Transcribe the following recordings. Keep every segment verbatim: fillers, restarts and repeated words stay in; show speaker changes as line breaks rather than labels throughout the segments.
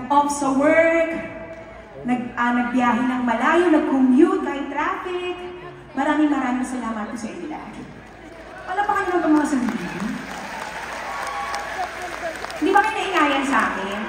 nag-off sa work, nag, uh, nagbiyahe ng malayo, nag-commute kahit traffic. Maraming maraming salamat po sa inyo lahat. Wala pa kayo ng mga sabihin? Hindi ba kayo naingayan sa akin?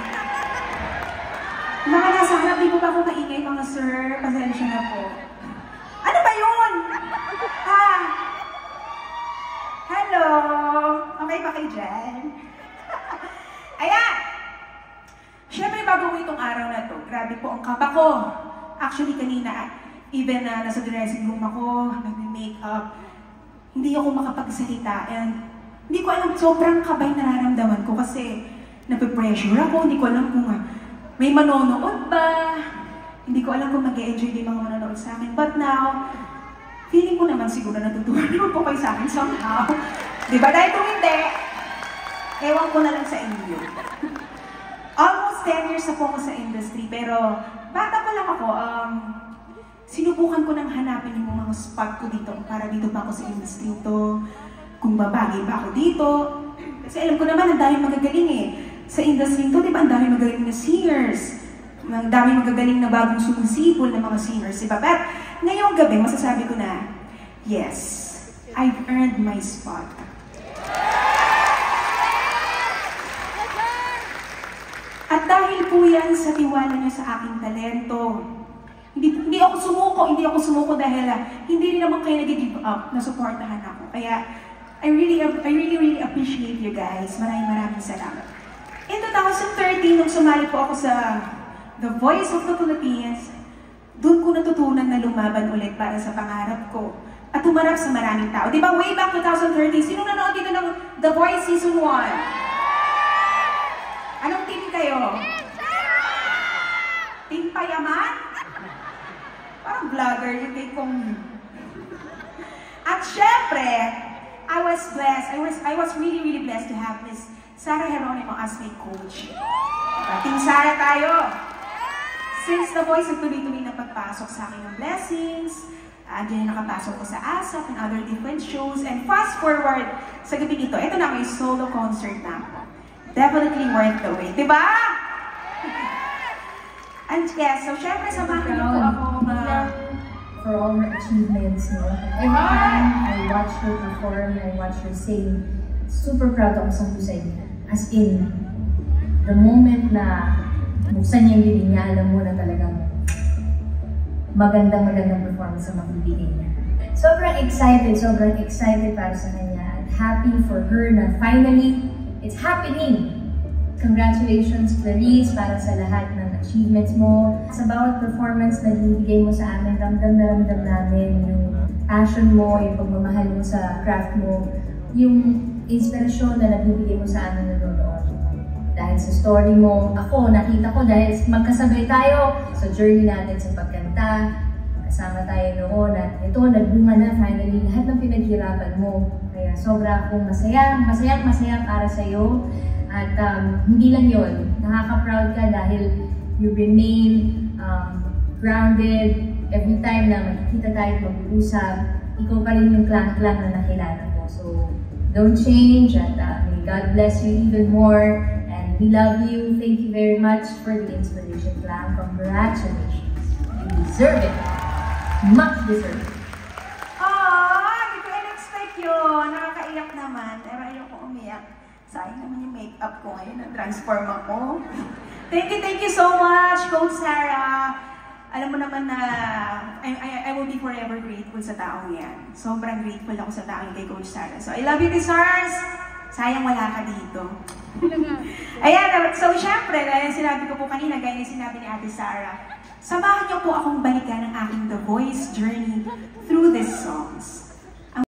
Mga nasa harap, di po ba ako maingay mga sir? Pasensya na po. Ano ba yun? Ah! Hello! Okay ba kayo dyan? Ayan! Siyempre, bago ko itong araw na to, grabe po ang kaba ko. Actually, kanina, even na uh, nasa dressing room ako, nag-makeup, hindi ako makapagsalita. And hindi ko alam, sobrang kabay nararamdaman ko kasi nape-pressure ako, hindi ko alam kung uh, may manonood ba, hindi ko alam kung mag-e-enjoy din mga manonood sa akin. But now, feeling ko naman siguro natutuwa naman po kayo sa akin somehow. Diba? Dahil kung hindi, ewan ko na lang sa inyo. Almost ten years na po ako sa industry, pero bata pa lang ako, um, sinubukan ko nang hanapin yung mga spot ko dito, para dito pa ako sa industry to, kung babagay ba ako dito. Kasi alam ko naman, ang daming magagaling eh. Sa industry to, di ba, ang daming magagaling na singers. Ang daming magagaling na bagong sumusipol na mga singers, di ba? But ngayong gabi, masasabi ko na, yes, I've earned my spot. At dahil po yan sa tiwala niyo sa aking talento, hindi, hindi ako sumuko, hindi ako sumuko dahil uh, hindi rin naman kayo nag-give up na supportahan ako. Kaya, I really, I really, really appreciate you guys. Maraming maraming salamat. In twenty thirteen, nung sumali po ako sa The Voice of the Philippines, doon ko natutunan na lumaban ulit para sa pangarap ko at tumarap sa maraming tao. Di ba, way back twenty thirteen, sino nanood dito ng The Voice Season one? Anong team kayo? Team Payaman? Parang vlogger yung kay Kong. At syempre, I was blessed, I was, I was really, really blessed to have Miss Sarah Geronimo as my coach. Team Sarah tayo. Since The Voice, nagtuloy-tuloy na pagpasok sa akin ng blessings, andyan uh, nakapasok ko sa ASAP and other different shows, and fast forward sa gabi nito, ito na may solo concert na ako. Definitely worth the wait, diba? And yes, so syempre samahan niyo po ako uh,
for all her achievements, no? Every time I watch her perform, I watch her sing, super proud ako sa husay niya. As in, the moment na buksan niya yung bibig niya, alam mo na talagang magandang-magandang performance ang magbibigay niya. Sobrang excited, sobrang excited para sa kanya. At happy for her na finally, it's happening! Congratulations, Clarice, para sa lahat ng achievements mo. Sa bawat performance na binibigay mo sa amin, ramdam na ramdam namin yung passion mo, yung pagmamahal mo sa craft mo, yung inspirasyon na nagbibigay mo sa amin nanonood. Dahil sa story mo, ako, nakita ko dahil magkasabay tayo sa journey natin sa pagkanta, kasama tayo noon at ito, nagbunga na finally lahat ng pinaghirapan mo. Kaya sobra akong masaya, masaya, masaya para sa'yo. At um, hindi lang yun, nakaka-proud ka dahil you remain um, grounded. Every time na magkikita tayo at mag-uusap, ikaw pa rin yung clang-clang na nakilala ko. So, don't change at uh, may God bless you even more. And we love you. Thank you very much for the inspiration, Clang. Congratulations. You deserve it. Much deserved.
Aww, hindi ko in-expect yun. Nakakaiyak naman. Pero ayoko umiyak. Sayang naman yung makeup ko ngayon, na-transform ako. Thank you, thank you so much, Coach Sarah. Alam mo naman na I, I, I will be forever grateful sa taong yan. Sobrang grateful ako sa taong kay Coach Sarah. So, I love you, T-Stars! Sayang wala ka dito. Ayan, so syempre, dahil sinabi ko po kanina, gaya yung sinabi ni Ate Sarah, samahan niyo po akong balikan ng aking The Voice journey through these songs.